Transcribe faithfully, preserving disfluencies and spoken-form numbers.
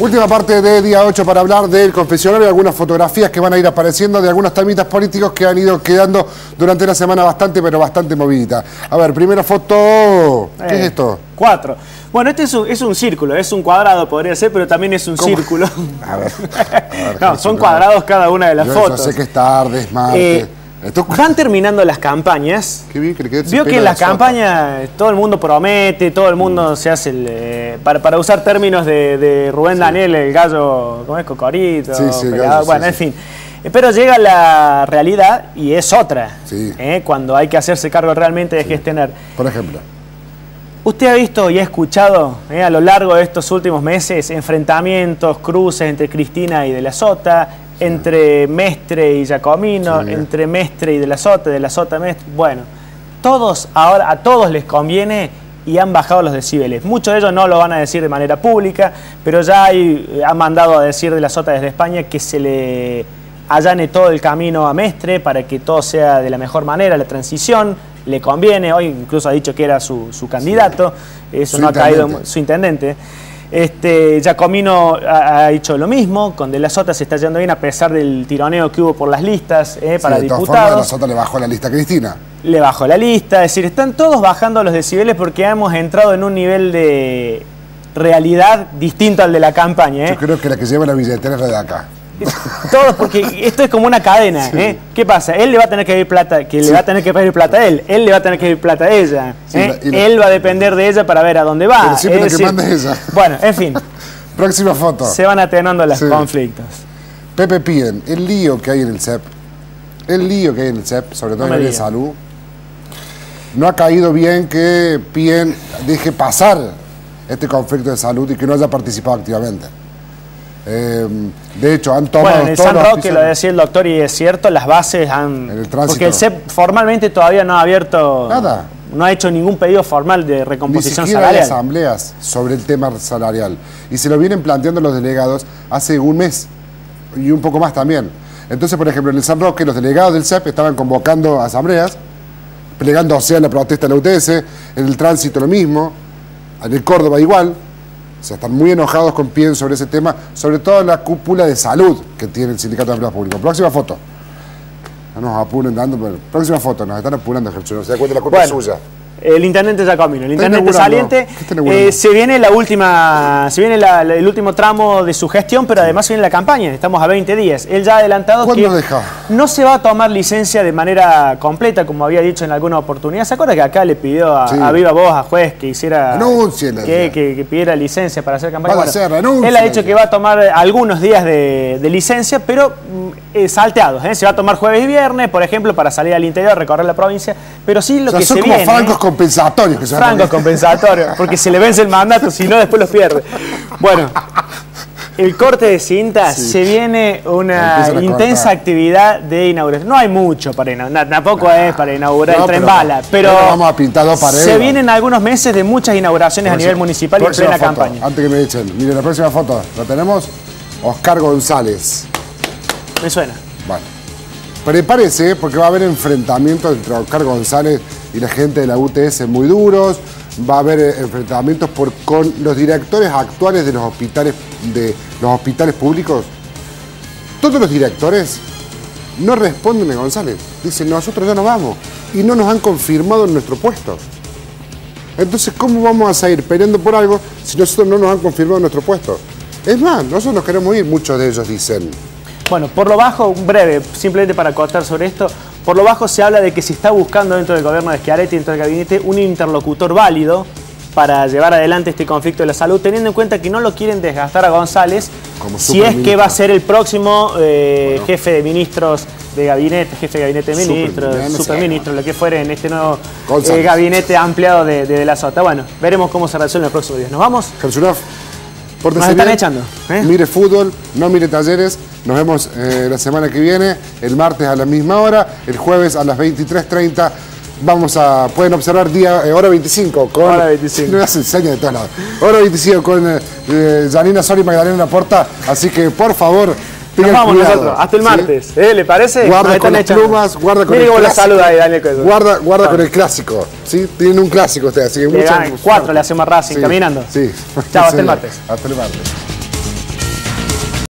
Última parte de día ocho para hablar del confesionario, algunas fotografías que van a ir apareciendo de algunos temitas políticos que han ido quedando durante la semana bastante, pero bastante movidita. A ver, primera foto, ¿qué eh, es esto? Cuatro. Bueno, este es un, es un círculo, es un cuadrado podría ser, pero también es un ¿Cómo? círculo. A ver, a ver no, son cuadrados cada una de las yo, fotos. Yo sé que es tarde, es martes. Eh, Esto... Van terminando las campañas. Qué bien que le quede. Vio que en las campañas todo el mundo promete, todo el mundo mm. se hace el... Eh, para, para usar términos de, de Rubén sí. Daniel, el gallo, ¿cómo es? Cocorito. Sí, sí, pegado, gallo, bueno, sí, en sí. fin. Pero llega la realidad y es otra. Sí. Eh, cuando hay que hacerse cargo realmente de sí. gestionar. Por ejemplo. ¿Usted ha visto y ha escuchado eh, a lo largo de estos últimos meses enfrentamientos, cruces entre Cristina y De la Sota, sí. entre Mestre y Giacomino, sí. entre Mestre y De la Sota, De la Sota Mestre? Bueno, todos ahora a todos les conviene y han bajado los decibeles. Muchos de ellos no lo van a decir de manera pública, pero ya hay, han mandado a decir De la Sota desde España que se le allane todo el camino a Mestre para que todo sea de la mejor manera, la transición. Le conviene, hoy incluso ha dicho que era su, su candidato, eso su no ha caído, su intendente. Este, Giacomino ha, ha dicho lo mismo, con De la Sota se está yendo bien a pesar del tironeo que hubo por las listas eh, para sí, de diputados. Todas formas, De la Sota le bajó la lista a Cristina. Le bajó la lista, es decir, están todos bajando los decibeles porque hemos entrado en un nivel de realidad distinto al de la campaña. ¿eh? Yo creo que la que lleva la billetera es la de acá. Todos, porque esto es como una cadena. Sí. ¿eh? ¿Qué pasa? Él le va a tener que pedir plata, que sí. le va a tener que pedir plata a él. Él le va a tener que pedir plata a ella. Sí, ¿eh? la, la... Él va a depender de ella para ver a dónde va. Pero siempre es la decir, que manda es ella. Bueno, en fin. Próxima foto. Se van atenuando los sí. conflictos. Pepe Pien, el lío que hay en el C E P, el lío que hay en el C E P, sobre todo no en el de salud, no ha caído bien que Pien deje pasar este conflicto de salud y que no haya participado activamente. Eh, de hecho, han tomado... Bueno, en el San Roque, lo decía el doctor, y es cierto, las bases han... En el tránsito. Porque el C E P formalmente todavía no ha abierto... Nada. No ha hecho ningún pedido formal de recomposición Ni siquiera salarial. Hay asambleas sobre el tema salarial. Y se lo vienen planteando los delegados hace un mes. Y un poco más también. Entonces, por ejemplo, en el San Roque, los delegados del C E P estaban convocando asambleas, plegándose a la protesta de la U T S, en el tránsito lo mismo, en el Córdoba igual. O sea, están muy enojados con Pien sobre ese tema, sobre todo la cúpula de salud que tiene el Sindicato de Empleados Públicos. Próxima foto. No nos apuren dando, pero próxima foto, nos están apurando, Gertrude. No se da cuenta, la culpa bueno, es suya. El intendente Giacomino, el intendente saliente, eh, se viene la última, se viene la, la, el último tramo de su gestión, pero además se viene la campaña, estamos a veinte días. Él ya ha adelantado que deja? no se va a tomar licencia de manera completa, como había dicho en alguna oportunidad. ¿Se acuerda que acá le pidió a, sí. a viva voz a juez que hiciera, que, que, que pidiera licencia para hacer campaña? Bueno, hacer, él ha dicho que va a tomar algunos días de, de licencia, pero eh, salteados, ¿eh? Se va a tomar jueves y viernes, por ejemplo, para salir al interior, recorrer la provincia, pero sí lo o sea, que son se como viene... francos compensatorios. Que se francos compensatorios, porque se le vence el mandato, si no después los pierde. Bueno, el corte de cinta, sí. se viene una intensa cortar. actividad de inauguración. No hay mucho para inaugurar, tampoco nah. es para inaugurar no, el tren bala, pero, pero vamos a pintar dos paredes. Se vienen algunos meses de muchas inauguraciones próxima, a nivel municipal y en plena foto, campaña. Antes que me echen, mire la próxima foto, la tenemos, Oscar González. Me suena. Bueno, prepárese porque va a haber enfrentamientos entre Oscar González y la gente de la U T S muy duros, va a haber enfrentamientos por, con los directores actuales de los hospitales, de los hospitales públicos. Todos los directores no responden a González, dicen nosotros ya nos vamos y no nos han confirmado en nuestro puesto. Entonces, ¿cómo vamos a seguir peleando por algo si nosotros no nos han confirmado en nuestro puesto? Es más, nosotros nos queremos ir, muchos de ellos dicen. Bueno, por lo bajo, un breve, simplemente para acotar sobre esto, por lo bajo se habla de que se está buscando dentro del gobierno de Schiaretti, dentro del gabinete, un interlocutor válido para llevar adelante este conflicto de la salud, teniendo en cuenta que no lo quieren desgastar a González, como si es que va a ser el próximo eh, bueno. jefe de ministros de gabinete, jefe de gabinete de ministros, superministro, superministro, lo que fuere en este nuevo eh, gabinete ampliado de, de, de la Sota. Bueno, veremos cómo se resuelve en los próximos días. ¿Nos vamos? Gertrude, nos están bien, echando. ¿eh? Mire fútbol, no mire talleres. Nos vemos eh, la semana que viene, el martes a la misma hora, el jueves a las veintitrés treinta. Vamos a, pueden observar día, eh, hora veinticinco con... Hora veinticinco. No se enseña de todos lados. Hora veinticinco con eh, Janina Sori y Magdalena Laporta. Así que, por favor, nos vamos cuidado, nosotros, hasta el martes. ¿Sí? ¿Eh? ¿Le parece? Guarda con las plumas, guarda con Mire el clásico. Saluda ahí, Daniel. Guarda, guarda con el clásico. ¿Sí? Tienen un clásico ustedes, así que mucho... Cuatro le hacemos Racing, sí, caminando. Sí. Chao, hasta el martes. Hasta el martes.